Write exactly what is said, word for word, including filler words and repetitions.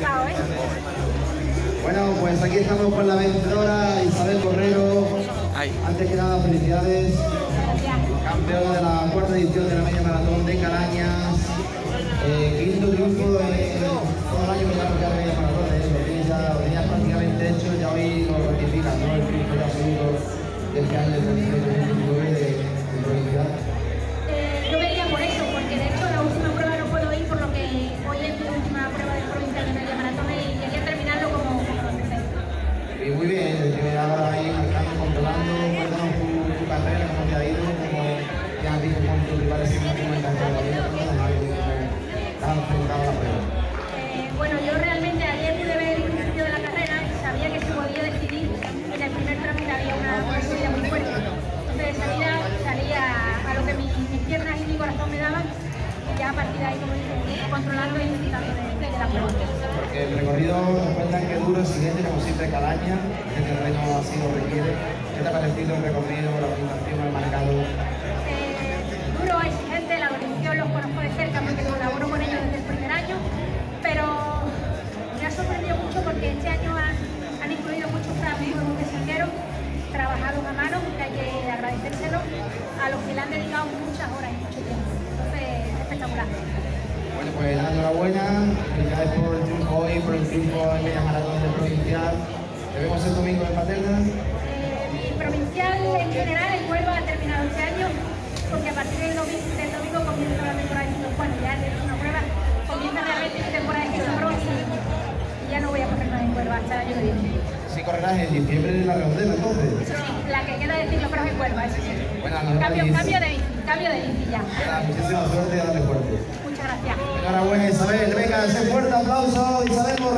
pasado, ¿eh? Bueno, pues aquí estamos con la vencedora Isabel Borrero. Ay. Antes que nada, felicidades. Campeona de la cuarta edición de la media maratón de Calañas. Eh, quinto triunfo en todo el año que llevamos ya de media maratón. ¿eh? Lo tenías, ya, lo tenías prácticamente hecho, ya hoy lo ratificas, ¿no? El triunfo ya absoluto de este año del dos mil diecinueve de, de provincial. Eh, yo venía por eso, porque de hecho la última prueba no puedo ir, por lo que hoy es mi última prueba de provincial de media maratón y quería terminarlo como como empecé. Y muy bien, te ahora ahí marcando, controlando, cuéntanos tu, tu carrera, cómo te ha ido, cómo te has visto con tus rivales en el momento de la vida, cómo te has enfrentado a la prueba. Eh, bueno, yo realmente ayer pude ver el principio de la carrera y sabía que se podía decidir. En el primer trámite había una, una subida muy fuerte. Entonces de salida salía a lo que mis, mis piernas y mi corazón me daban y ya a partir de ahí, como dices, controlando y disfrutando de, de la prueba. Porque el recorrido nos cuentan que duro, exigente, como siempre Calaña, el terreno así lo requiere. ¿Qué te ha parecido el recorrido, la orientación, el marcado? Eh, duro, exigente, la organización los conozco de cerca porque colaboro con ellos desde el primer año, pero me ha sorprendido mucho porque este año han, han incluido muchos trabajos de sendero, trabajados a mano, que hay que agradecérselo a los que le han dedicado muchas horas y mucho tiempo. Entonces, espectacular. Bueno, pues enhorabuena, felicidades por el triunfo hoy, por el triunfo en media maratón del provincial. Te vemos el domingo en Paterna. Eh, mi provincial en general, el Huelva ha terminado este año, porque a partir del domingo, del domingo comienza la temporada de ciclo. Bueno, ya es una prueba, comienza realmente mi temporada de ciclo y ya no voy a correr más en Huelva hasta el año que viene. Sí correrás en diciembre en la redondela, entonces. Eso sí, la que queda de ciclo pero en Huelva, eso sí. Bueno, cambio, cambio de bici, cambio de bici ya. Bueno, muchísima suerte y dale fuerte. Muchas gracias. Enhorabuena Isabel, venga, ese fuerte aplauso Isabel.